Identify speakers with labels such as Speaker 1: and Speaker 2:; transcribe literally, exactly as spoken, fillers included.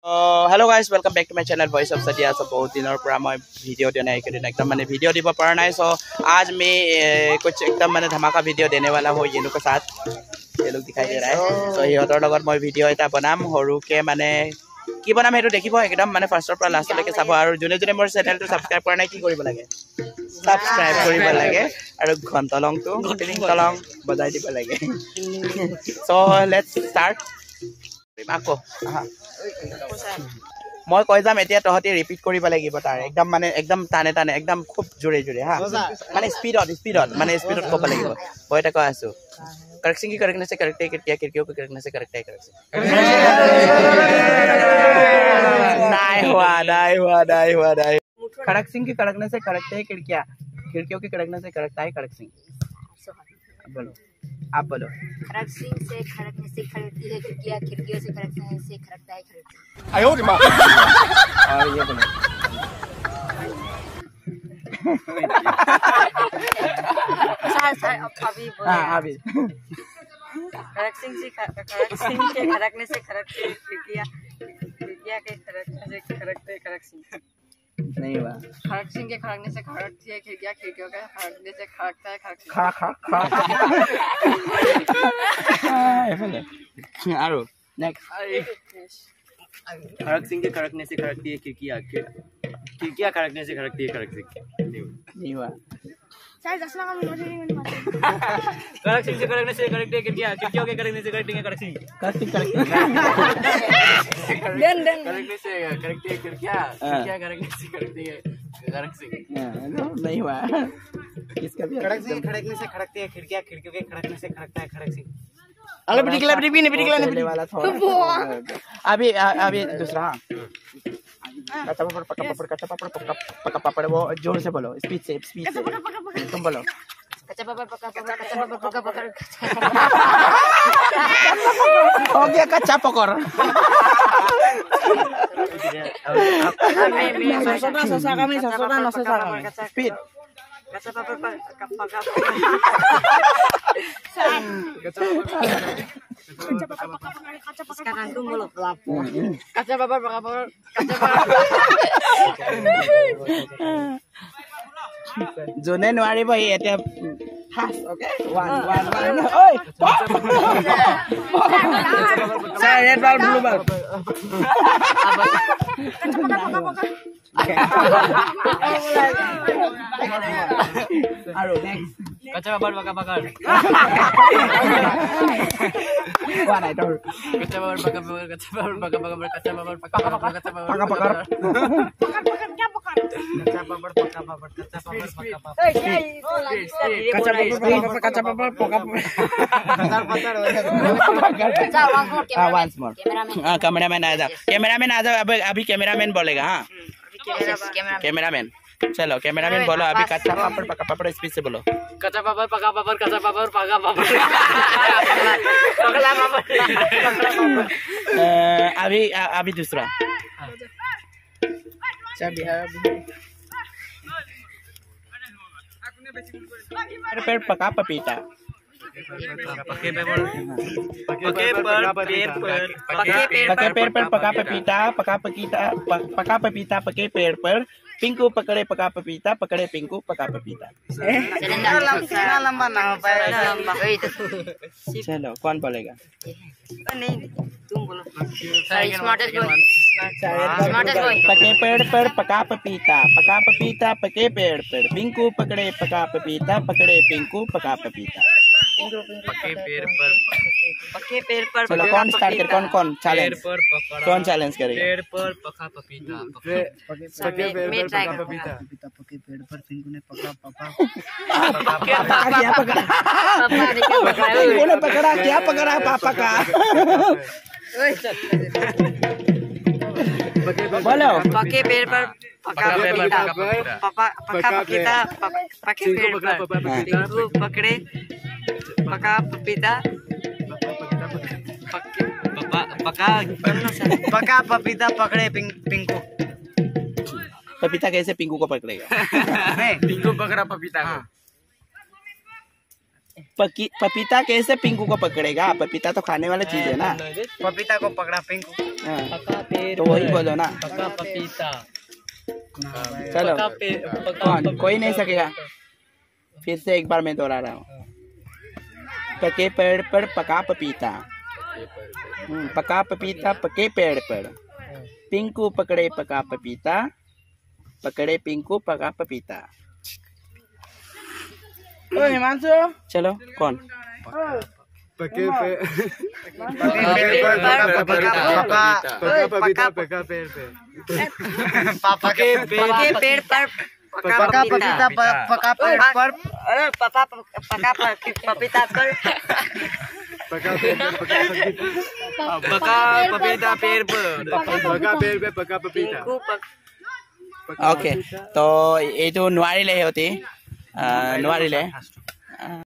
Speaker 1: Hello guys welcome back to my channel voice of Sadiya. So बहुत दिनों पर मैं वीडियो देने एक दिन एकदम मैंने वीडियो दी पड़ा ना। सो आज मैं ए, कुछ एकदम मैंने धमाका वीडियो देने वाला हूँ ये लोग के साथ। ये लोग दिखाई दे रहा है। सो সিহঁতৰ লগত মই ভিডিঅ' এটা বনাম সৰুকে মানে কি বনাম সেইটো দেখিব একদম মানে ফাৰ্ষ্টৰ পৰা লাষ্টলৈকে চাব। আৰু যোনে যোনে মোৰ চেনেলটো ছাবস্ক্ৰাইব কৰা নাই কি কৰিব লাগে ছাবস্ক্ৰাইব কৰিব লাগে আৰু ঘণ্টালংটো টিং টলং বজাই দিব লাগে। So let's start. আকৌ মই কৈ যাম এতিয়া তহঁতি ৰিপিট কৰিব লাগিব তাৰ একদম মানে একদম টানে টানে একদম খুব জোৰে জোৰে হা মানে স্পীডত স্পীডত মানে স্পীডত ক'ব লাগিব। মই এটা কৈ আছো करेक्शन की करेक्टनेस से करेक्ट है किया खिड़कियों की करेक्टनेस से करेक्ट है करेक्शन नहीं हुआ नहीं हुआ नहीं हुआ नहीं करेक्शन की करेक्टनेस से करेक्ट है खिड़कियां खिड़कियों की करेक्टनेस से करेक्ट है करेक्शन। बोलो आप बोलो
Speaker 2: करेक्शन से खड़कने से खड़कती है खिड़कियां खिड़कियों से खड़कने से खड़कता है करेक्शन।
Speaker 1: आयो रे मां। और ये बोलो
Speaker 2: अभी
Speaker 1: हां अभी
Speaker 2: करेक्शन से करेक्शन के खड़कने से खड़कती है खिड़कियां खिड़कियां के खड़कने से खड़कते है करेक्शन।
Speaker 1: नहीं हुआ
Speaker 2: करेक्शन के खड़कने से खड़कती है खिड़कियां खिड़कियों के खड़कने से खड़कता है करेक्शन।
Speaker 1: खा खा खा आरो नेक्स्ट
Speaker 3: करेक्शन के खड़कने से खड़कती है खिड़कियां खिड़कियां खड़कने से खड़कती है करेक्शन।
Speaker 1: नहीं हुआ
Speaker 3: करेक्शन से खड़कने से खड़कती है खिड़कियां खिड़कियों के खड़कने से खड़कती है correction.
Speaker 1: Correct correct
Speaker 2: then then
Speaker 3: खड़कने से खड़कती है खिड़कियां खिड़कियां खड़कने से खड़कती है करेक्शन।
Speaker 1: नहीं हुआ इसका भी
Speaker 3: करेक्शन के खड़कने से खड़कती है खिड़कियां खिड़कियों के खड़कने से खड़कता है करेक्शन।
Speaker 1: अरे बिटिकला बिटिकला बिटिकला बिटिकला वाला था अभी अभी दूसरा कच्चा पापड़ पक्का पापड़ कच्चा पापड़ पक्का पक्का पापड़ वो जोर से बोलो स्पीड से स्पीड से तुम बोलो
Speaker 2: कच्चा पापड़ पक्का पापड़ कच्चा पापड़ पक्का पापड़
Speaker 1: हो गया कच्चा पकड़
Speaker 2: ससुरा ससुरा कमी ससुरा न ससुरा
Speaker 1: स्पीड
Speaker 2: कच्चा पापड़ पक्का पक्का इसका नाम तुम बोलो कच्चा पापड़ पक्का पापड़ कच्चा पापड़
Speaker 1: जोने নোৱাৰিব ই এতিয়া ফাস ওকে वन वन वन ओय sir red ball blue ball कच्चा पापड़ पक्का पक्का आरो नेक्स्ट
Speaker 3: कच्चा पापड़ पक्का पकड़
Speaker 1: वन आई डोंट
Speaker 3: कच्चा पापड़ पक्का पकड़ कच्चा पापड़ पक्का पकड़ कच्चा पापड़ पक्का पकड़ कच्चा पापड़
Speaker 1: पक्का पकड़
Speaker 3: क्या पकड़ कच्चा पापड़ पक्का पापड़ कच्चा पापड़ पक्का पापड़
Speaker 1: कच्चा पापड़ कच्चा पापड़ पक्का हां वंस मोर हां कैमरामैन आ जाओ कैमरामैन आ जाओ अभी अभी कैमरामैन बोलेगा हां कैमरामैन चलो कैमरामैन बोलो अभी कच्चा पापड़ पक्का पापड़ स्पीड से बोलो
Speaker 3: कच्चा पापड़ पक्का पापड़ कच्चा पापड़ पक्का पापड़ पकला पापड़
Speaker 1: अभी अभी दूसरा चाबी है पेड़ पका पपीता
Speaker 3: पके पेड़ पके पेड़ पेड़ पर
Speaker 1: पके पेड़ पर पका पपीता पका पपीता पका पपीता पके पेड़ पर पिंकू पकड़े पका पपीता पकड़े पिंकू पका पपीता।
Speaker 2: लंबा ना हो पाएगा लंबा
Speaker 1: चलो कौन बोलेगा
Speaker 2: नहीं तुम बोलो स्मार्टेस्ट बॉय स्मार्टेस्ट बॉय
Speaker 1: पके पेड़ पर पका पपीता पका पपीता पके पेड़ पर पिंकू पकड़े पका पपीता पकड़े पिंकू पका पपीता।
Speaker 3: पके पेड़ पर
Speaker 2: पके पेड़ पर
Speaker 1: चलो कौन स्टार्ट कर कौन कौन
Speaker 3: पेड़
Speaker 1: चैलेंज
Speaker 3: पर पकड़ा
Speaker 1: कौन चैलेंज करेगा
Speaker 3: पेड़ पर पका पपीता
Speaker 2: पके पेड़ पर पका
Speaker 3: पपीता
Speaker 4: पपीता पके पेड़ पर पिंकू ने पका पापा
Speaker 1: क्या पकड़ा पिंकू ने पकड़ा क्या पकड़ा पापा का बोलो
Speaker 2: पके पेड़ पर पका पपीता पापा पका पपीता पके पेड़ पर पिंकू पकड़े पका पपीता पके
Speaker 3: पका
Speaker 4: पका पपीता पकड़े पिंकू
Speaker 1: पपीता कैसे पिंकू को पकड़ेगा
Speaker 3: पिंकू पकड़ा पपीता को
Speaker 1: पकी पपीता कैसे पिंकू को पकड़ेगा? पपीता तो खाने वाला चीज है ना।
Speaker 4: पपीता को पकड़ा पिंकू।
Speaker 1: हाँ,
Speaker 3: पका पेड़
Speaker 1: तो वही बोलो ना।
Speaker 3: पका पपीता।
Speaker 1: चलो
Speaker 3: पका पेड़ पका
Speaker 1: कौन कोई नहीं सकेगा। फिर से एक बार मैं दोहरा रहा हूँ। पके पेड़ पर पका पपीता, हम्म, पका पपीता पके पेड़ पर, पिंकू पकड़े पका पपीता, पकड़े पिंकू पका पपीता। ओ हिमांशु चलो कौन?
Speaker 4: पके पेड़ पर पका पपीता पका पेड़ पे पके
Speaker 2: पके पेड़ पर
Speaker 4: पका पपीता पका पेड़ पर
Speaker 2: अरे पापा पका पपीता पर
Speaker 4: पका पेड़ पर पका पपीता पेड़ पर पका पेड़ पे पका पपीता।
Speaker 1: ओके तो ये तो नुआरिले होती नुआरिले